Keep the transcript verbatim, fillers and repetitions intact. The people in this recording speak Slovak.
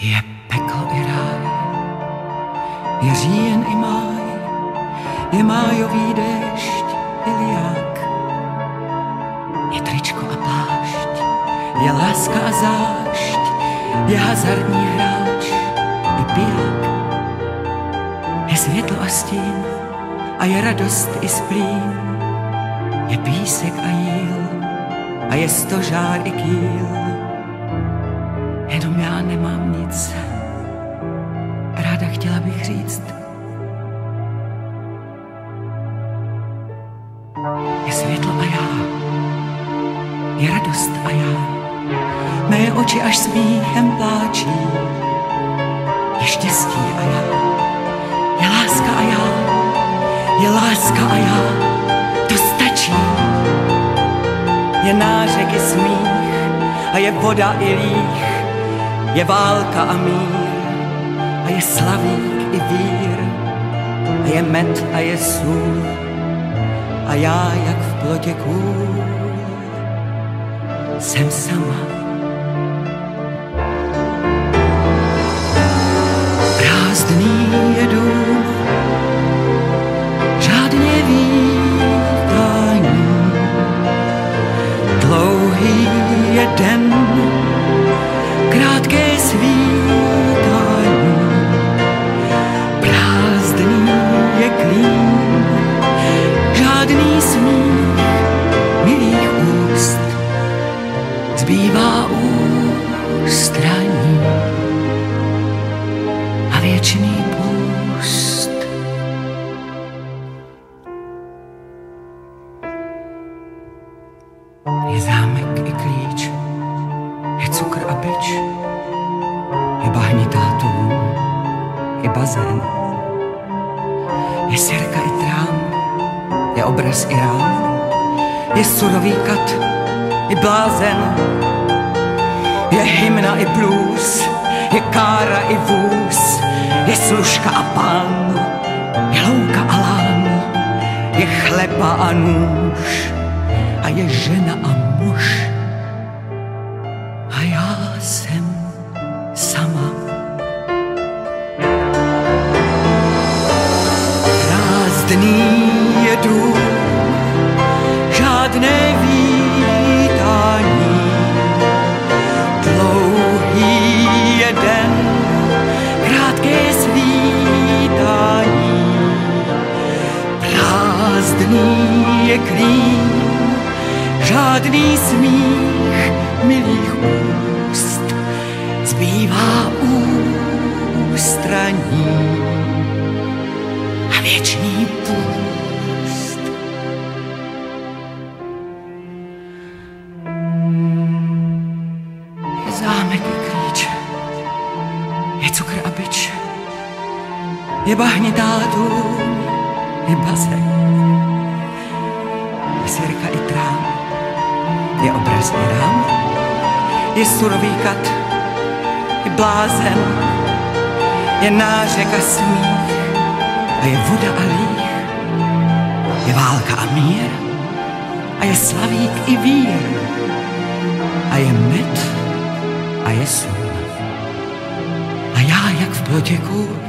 Je peklo i ráj, je říjen i máj, je májový déšť i liák. Je tričko a plášť, je láska a zášť, je hazardní hráč i piják. Je světlo a stín a je radost i splín, je písek a jíl a je stožár i kýl. Jenom já nemám nic, ráda chtěla bych říct. Je světlo a já, je radost a já, mé oči až smíchem pláčí. Je štěstí a já, je láska a já, je láska a já, to stačí. Je nářek i smích a je voda i líh, je válka a mír a je slavík i vír a je med a je sůl a já jak v plotě kůl jsem sama. Prázdný je dům, žádné vítání, dlouhý je den, krátké svítání, prázdný je klín, žádný smích milých úst, zbývá ústraní a věčný půst. Je zámek i klíč, je cukr a bič, je bahnitá tůň, je bazén, je sirka i trám, je obraz i rám, je surový kat i blázen, je hymna i blues, je kára i vůz, je služka a pán, je louka a lán, je chleba a nůž a je žena a muž. A já jsem sama. Prázdný je dům, žádné vítání, dlouhý je den, krátké svítání, prázdný je klín, žádný smích milých úst, zbývá ústraní a věčný půst. Je zámek i klíč, je cukr a bič, je bahnitá tůň, je bazén, je sirka i trám, je obraz i rám, je surový kat, je blázen, je nářek a smích a je voda a líh, je válka a mír a je slavík i vír a je med a je sůl a já jak v plotě kůl